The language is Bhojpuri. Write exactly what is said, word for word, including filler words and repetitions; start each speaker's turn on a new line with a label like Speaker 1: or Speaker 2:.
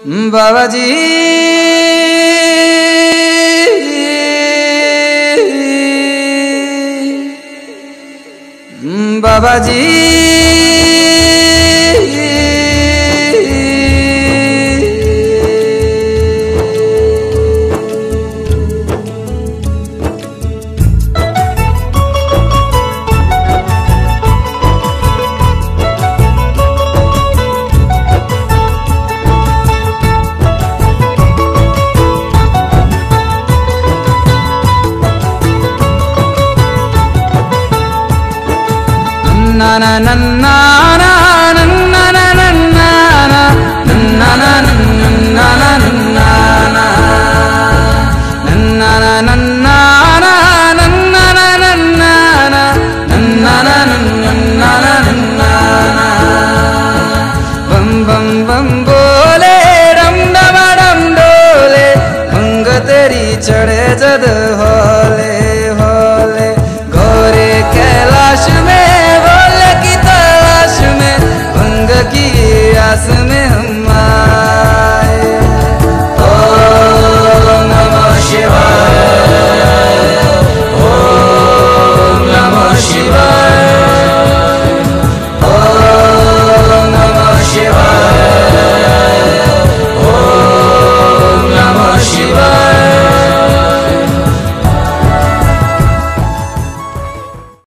Speaker 1: बाबा जी बाबा जी na na na na na na na na na na na na na bam bam bam bole ram dam dam dole mang teri chade jad